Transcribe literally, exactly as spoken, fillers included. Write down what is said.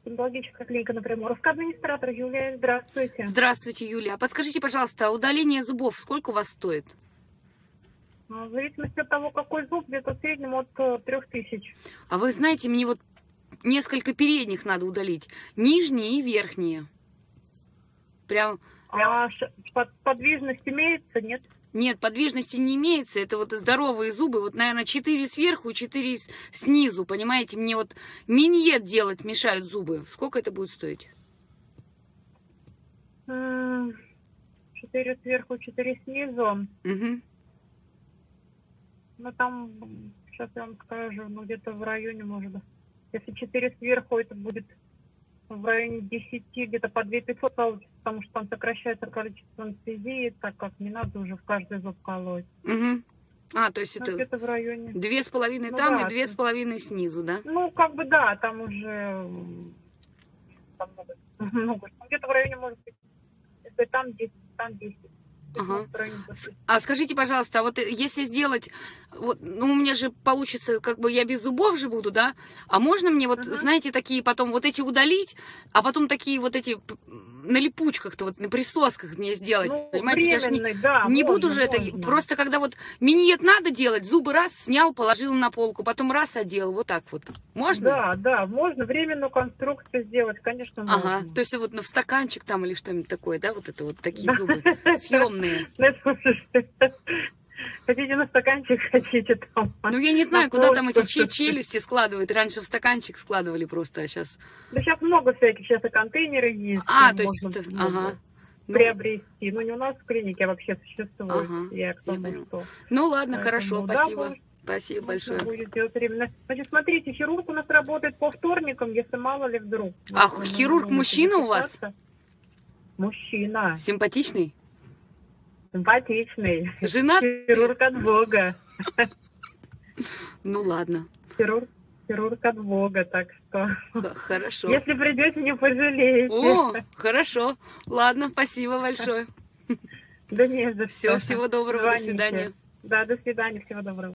Стоматологическая клиника на Приморске. Администратор Юлия, здравствуйте. Здравствуйте, Юлия. А подскажите, пожалуйста, удаление зубов сколько у вас стоит? В зависимости от того, какой зуб, где-то в среднем от трех тысяч. А вы знаете, мне вот несколько передних надо удалить. Нижние и верхние. Прям... А под, подвижность имеется, нет? Нет, подвижности не имеется. Это вот здоровые зубы. Вот, наверное, четыре сверху и четыре снизу. Понимаете, мне вот миньет делать мешают зубы. Сколько это будет стоить? Четыре сверху, четыре снизу. Угу. Ну, там, сейчас я вам скажу, ну, где-то в районе, может быть. Если четыре сверху, это будет в районе десяти, где-то по две тысячи пятьсот получится, потому что там сокращается количество анестезии, так как не надо уже в каждый зуб колоть. Угу. А, то есть ну, это где-то в районе. Две с половиной ну, там да, и две с половиной снизу, да? Ну, как бы да, там уже там много, много. Где-то в районе, может быть, если там десять, там десять. Ага. А скажите, пожалуйста, вот если сделать, вот, ну, у меня же получится, как бы я без зубов же буду, да? А можно мне вот, uh-huh. знаете, такие потом вот эти удалить, а потом такие вот эти на липучках-то, вот на присосках мне сделать, ну, понимаете? Я же не, да, не можно, буду же можно. это, просто когда вот миньет надо делать, зубы раз снял, положил на полку, потом раз одел, вот так вот. Можно? Да, да, можно временную конструкцию сделать, конечно, можно. Ага, то есть вот в стаканчик там или что-нибудь такое, да, вот это вот такие зубы съемные. Хотите на стаканчик, хотите там. Ну, я не знаю, куда там эти челюсти складывают. Раньше в стаканчик складывали просто, а сейчас... Да сейчас много всяких, сейчас и контейнеры есть. А, то есть, ага. Приобрести. Ну, не у нас в клинике вообще существует. Ага, я к тому, я что... Ну, ладно, Поэтому, хорошо, да, спасибо. может, Спасибо большое. Будет делать временно. Значит, смотрите, хирург у нас работает по вторникам, если мало ли вдруг. А вот, хирург мужчина у вас? Мужчина. Симпатичный? Симпатичный. Женат? Хирург от Бога. Ну ладно. Хирург, хирург от Бога, так что... Хорошо. Если придете, не пожалеете. О, хорошо. Ладно, спасибо большое. Да не за все. Всего доброго, Звоните. до свидания. Да, до свидания, всего доброго.